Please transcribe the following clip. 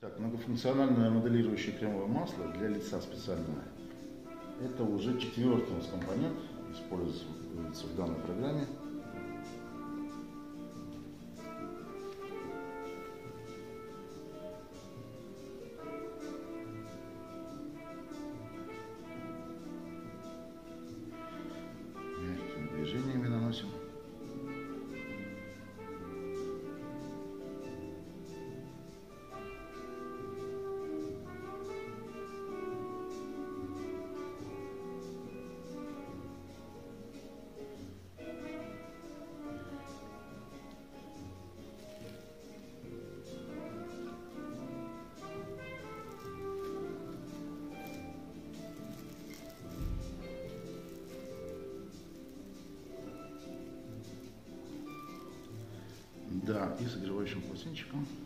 Так, многофункциональное моделирующее кремовое масло для лица специальное. Это уже четвертый у нас компонент, используется в данной программе. Мягкими движениями наносим. Да, и согревающим полотенчиком